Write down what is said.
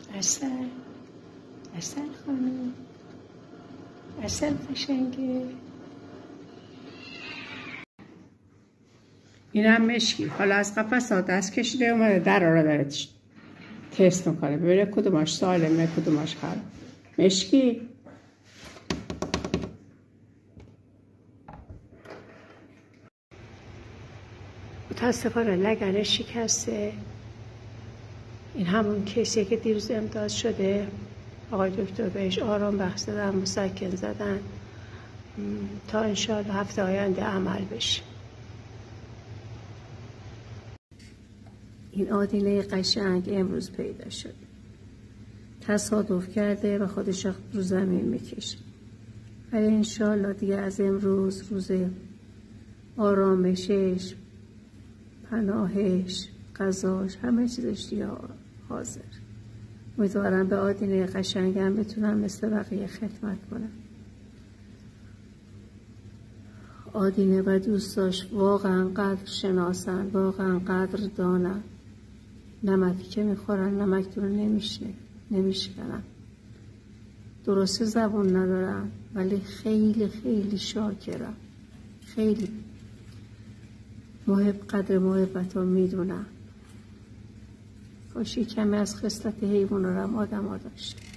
عسل خانم، عسل قشنگه. اینم مشکی. حالا از قفس ها دست کشیده اومده در را داره تست میکنه ببینه کدوماش سالمه کدوماش خراب. مشکی متاسفانه لگنش شکسته. این همون کیسیه که دیروز امتحان شده. آقای دکتر بهش آرام بخش دادن، مسکن زدن تا انشاءالله هفته آینده عمل بشه. این آدینه قشنگ امروز پیدا شد. تصادف کرده و خودش رو زمین میکشه. ولی انشاءالله دیگه از امروز روز آرامشش، پناهش، غذاش، همه چیزش دیگه حاضر. امیدوارم به آدینه قشنگم بتونم مثل بقیه خدمت کنم. آدینه و دوستاش واقعا قدر شناسن، واقعا قدر دانن. نمکی که میخورن نمک رو نمیشکنن. درسته زبون ندارن ولی خیلی خیلی شاکرن. خیلی قدر محبت رو میدونن. کاشی کمی از خصلت حیوان رو هم آدم ها داشت.